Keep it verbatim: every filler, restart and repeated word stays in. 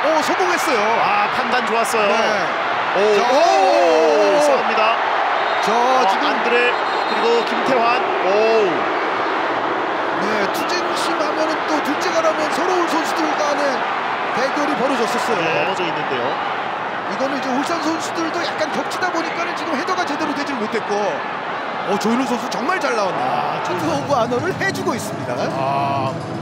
어, 성공했어요. 아, 판단 좋았어요. 네. 오, 자, 오, 오, 오, 싸웁니다. 저 어, 지금 안드레 그리고 김태환. 오, 네, 투쟁심 하면은 또 둘째가라면 서러운 선수들 간의 대결이 벌어졌었어요. 네, 넘어져 있는데요. 이거는 이제 울산 선수들도 약간 겹치다 보니까는 지금 헤더가 제대로 되질 못했고, 어, 조현우 선수 정말 잘 나왔네요. 아, 투 오브 아너를 해주고 있습니다. 아.